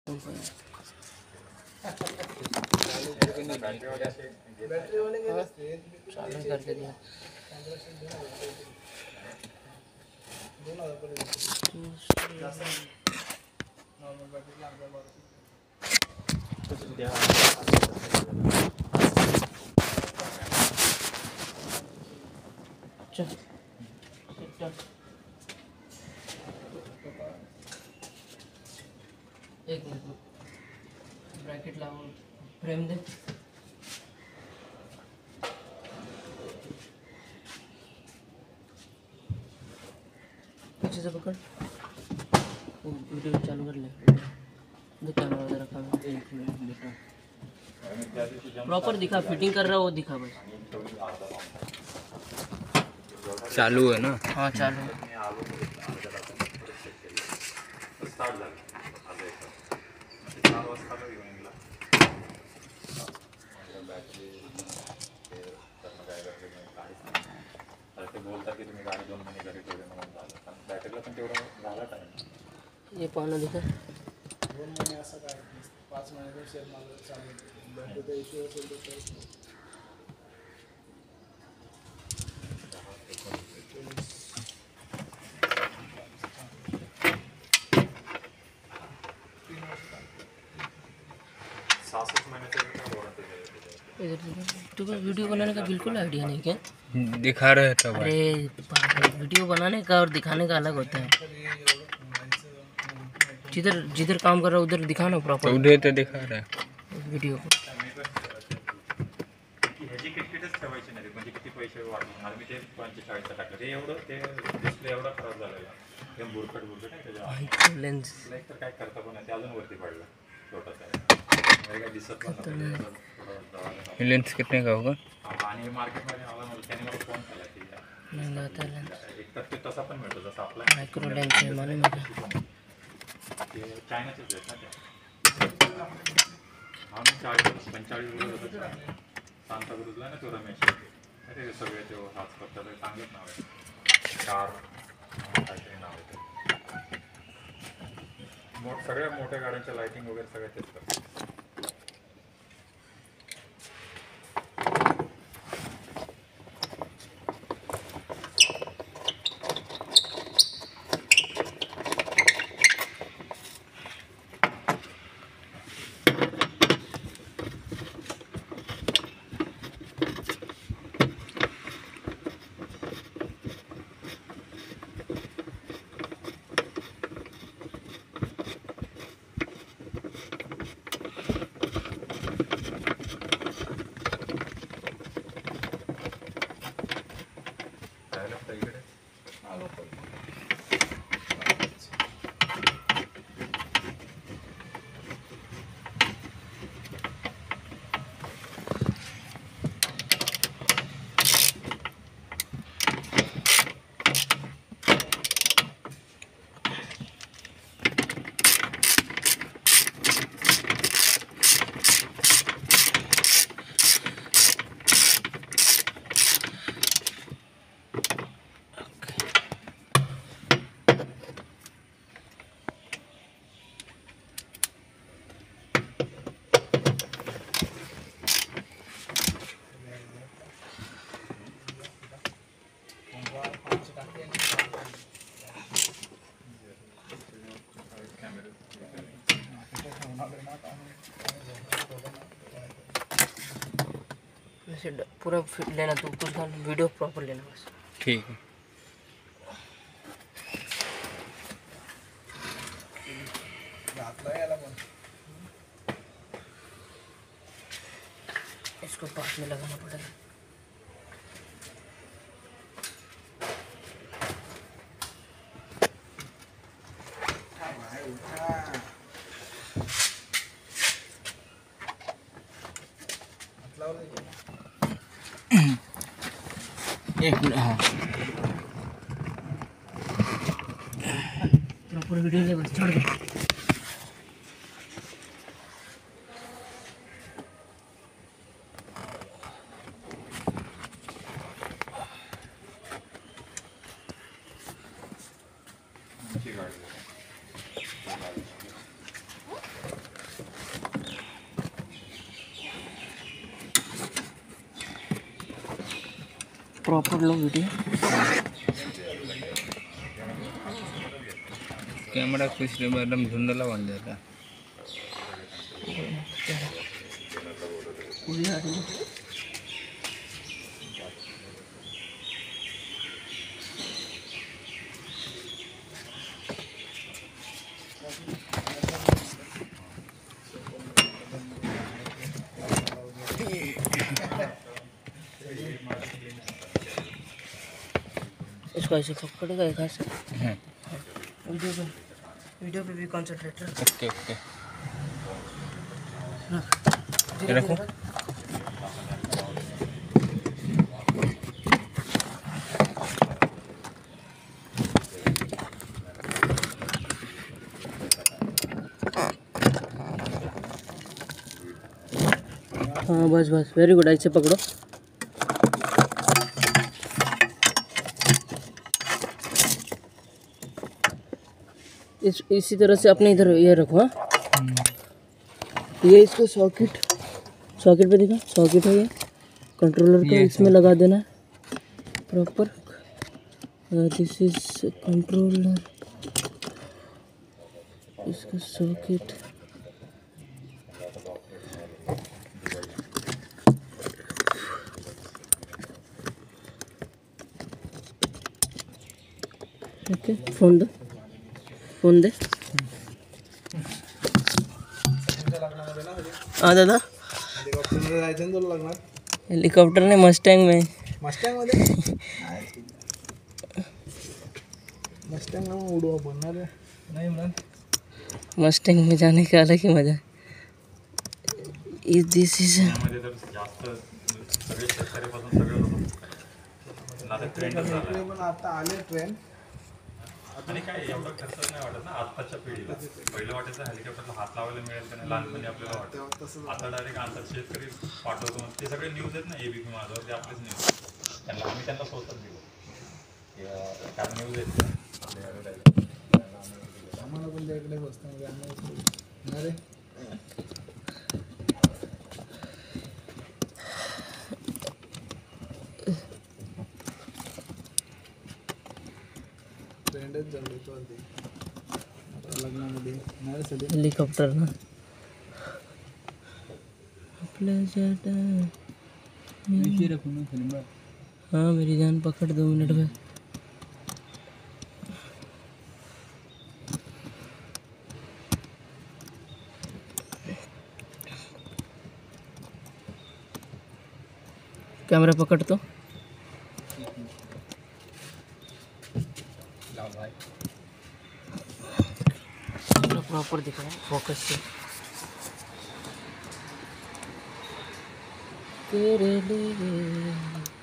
Battery वाले चालू करके दिया एक मिनट ब्रैकेट लाओ फ्रेम दे पीछे से पकड़ वीडियो चालू कर ले दो कैमरा उधर रखा है एक मिनट दिखा प्रॉपर दिखा फिटिंग कर रहा वो दिखा बस चालू है ना हाँ चालू ये पाना दिखा 2 महिने असं काय 5 महिने शेअर माल चालू बॅटरीचा इश्यू असेल तर तो वीडियो बनाने का बिल्कुल आइडिया नहीं क्या दिखा रहे थे। अरे वीडियो बनाने का और दिखाने का अलग होता है। जिधर जिधर काम कर रहा है उधर दिखाना प्रॉपर। तो उधर तो दिखा रहा है वीडियो को। लेंस लेंस कितने का होगा? महंगा आता है लेंस, माइक्रो लेंस है मालूम है सगळ्या मोठ्या गाड्यांच्या लाइटिंग वगैरे सगळ्या तेच करतात. पूरा लेना तू पूरा वीडियो प्रॉपर लेना बस। ठीक है। इसको पास में लगाना पड़ेगा। एक मिनट। हाँ प्रॉपर वीडियो ले बस छोड़ दे। प्रॉपर लो वीडियो। कैमरा कुछ एकदम धुंधला बन जाता है। इसको ऐसे पकड़ेगा एक हाथ से। वीडियो पे भी कॉन्सेंट्रेट रख। ओके ओके धीरे रखो। धीरे रख। हाँ बस बस, वेरी गुड, ऐसे पकड़ो। इसी तरह से अपने इधर ये रखो। हाँ, ये इसको सॉकेट पे देखा, सॉकेट है ये कंट्रोलर का, इसमें लगा देना है प्रॉपर। दिस इज कंट्रोलर, इसका सॉकेट। ओके, फोन दे। हाँ दादा, हेलिकॉप्टर ने मस्टैंग में मस्टैंग में जाने का अलग ही मजा है। दिस इज त्यामध्ये तर जास्त सगळे शेतकऱ्यापासून सगळे लोक आता ट्रेंडच झाला. पण आता आले ट्रेन. आणि काय एवढं खर्च नाही वाटत ना आत्ताच्या पिढीला. पहिलं वाटायचं हेलिकॉप्टरला हात लावायला मिळेल का नाही, लहानपणी आपल्याला वाटतं. आता डायरेक्ट आणतात शेतकरी पाठवतो. ते सगळे न्यूज आहेत ना, एबीपी माझ्यावर, ते आपलेच न्यूज. आम्ही त्यांना स्वतःच दिलो कारण न्यूज आहेत. आम्हाला पण द्यायकडे बसतामध्ये आम्हाला अरे ट्रेंडच झाली तो लग्नामध्ये नाही सध्या हेलीकॉप्टर ना हाँ मेरी जान पकड़ 2 मिनट में। कैमरा पकड़ तो प्रॉपर दिख रहा है, फोकस से। तेरे लिए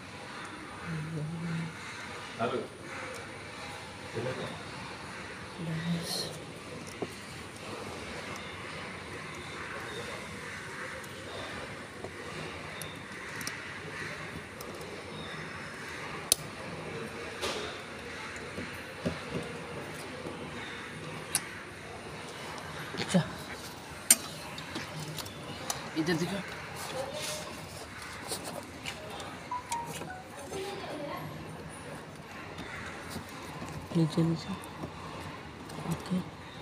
अच्छा इधर देखो। नीचे नीचे ओके।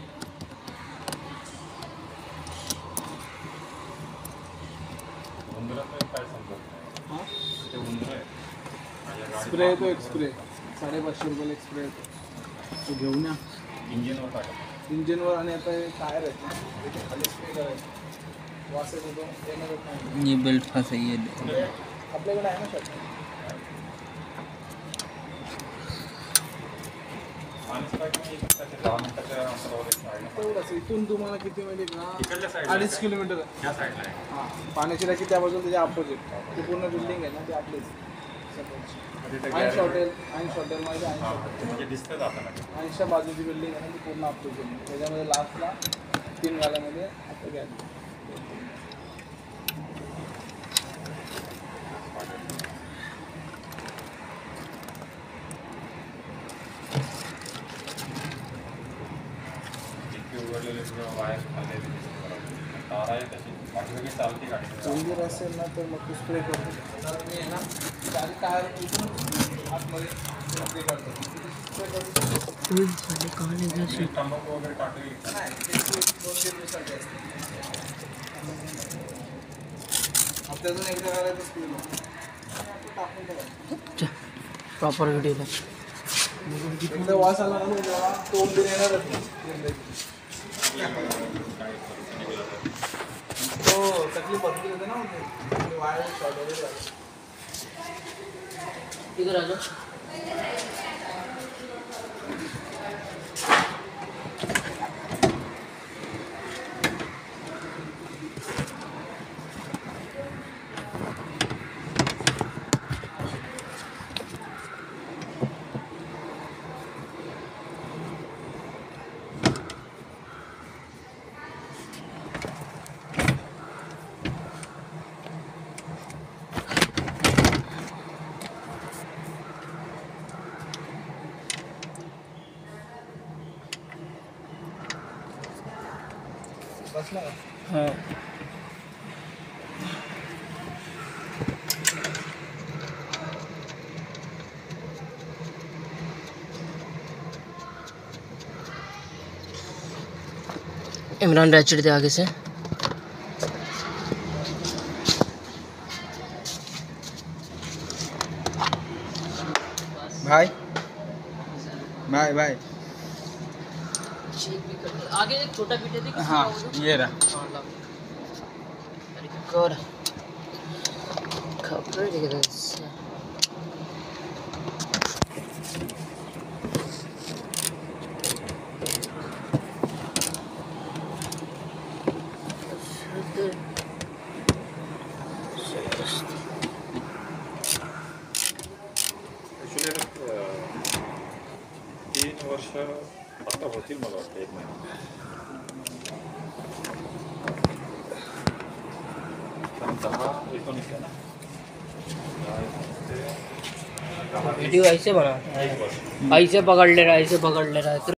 स्प्रे तो एक स्प्रे 550 रुपयाला एक स्प्रे तो घेऊन या इंजिनवर टाका. इंजिनवर. आणि आता हे टायर आहेत ना, त्याचे खाली स्प्रे करायचं, वास येत होतो येणारच नाही. ये बेल्ट फंसा ये आपल्याकडे आहे ना शर्ट. आणि काय की 10 मिनिटाच्या अंतरावर एक साईड तेवढंच इथून तुम्हाला किती माहिती का, इकडल्या साईडला 2.5 किलोमीटर आहे. त्या साईडला आहे. हां, पाण्याची टाकी त्या बाजूला, त्याच्या अपोजिट ते पूर्ण बिल्डिंग आहे ना, ते आपलीच हॉटेल माझे म्हणजे दिसतं जाताना 80 बाजूची बिल्डिंग आहे ना, ती पूर्ण आपली बिल्डिंग. त्याच्यामध्ये लास्टला 3 गाड्यामध्ये आता गॅस. इतके उघडलेले सगळं वायर खाल्लेले दिसतं. तारा आहे तशी बाकी सगळी चालती गाडी उंदीर असेल ना तर मग तू स्प्रे करतो. तर मी आहे ना चारी टायर इथून आतमध्ये स्प्रे करतो. स्प्रे करू तंबाखू वगैरे टाकली नाही ते 2-3 दिवसांचे असते. हप्त्यातून एकदा करायचं स्प्रे टाकून ठेवायचं. प्रॉपर व्हिडिओ एकदा वास आला ना तेव्हा तो उंदीर येणारच नाही. तो तकलीफ बदली होते ना म्हणजे वायर शॉर्ट वगैरे झालं. इधर आ जाओ. बसला का? हाँ इमरान रैचेट दे आगे से. भाई भाई भाई आगे एक छोटा पीटे थी. हाँ ये रहा. Good. Cover this. ॲक्च्युली 3 वर्ष आता होतील मला वाटतं 1 महिना. पण 10-19 आहे ना. वीडियो ऐसे बना, ऐसे पकड़ ले रहा है, ऐसे पकड़ ले रहा है.